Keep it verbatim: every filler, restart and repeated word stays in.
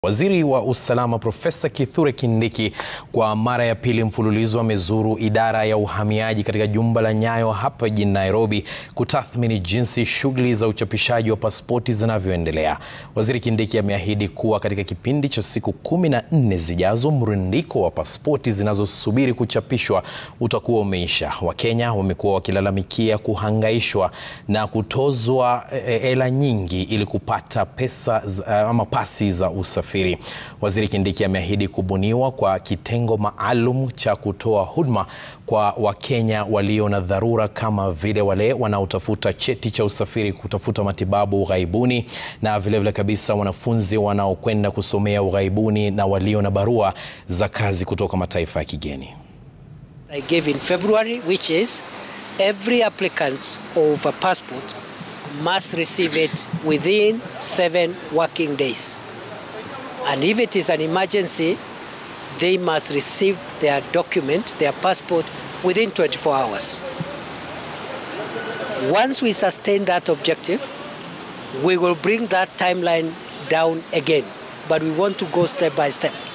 Waziri wa usalama Profesa Kithure Kindiki kwa mara ya pili mfululizo amezuru idara ya uhamiaji katika jumba la Nyayo hapa jijini Nairobi kutathmini jinsi shughuli za uchapishaji wa pasipoti zinavyoendelea. Waziri Kindiki ameahidi kuwa katika kipindi cha siku kumi na nne zijazo mrundiko wa pasipoti zinazosubiri kuchapishwa utakuwa umeisha. Wakenya wamekuwa wakilalamikia kuhangaishwa na kutozwa hela nyingi ili kupata pesa ama pasi za usafiri. Waziri Kindiki ameahidi kubuniwa kwa kitengo maalum cha kutoa huduma kwa Wakenya walio na dharura kama vile wale wanaotafuta cheti cha usafiri kutafuta matibabu ughaibuni na vile vile kabisa wanafunzi wanaokwenda kusomea ughaibuni na walio na barua za kazi kutoka mataifa ya kigeni. I gave in February, which is every applicant of a passport must receive it within seven working days. And if it is an emergency, they must receive their document, their passport, within twenty-four hours. Once we sustain that objective, we will bring that timeline down again. But we want to go step by step.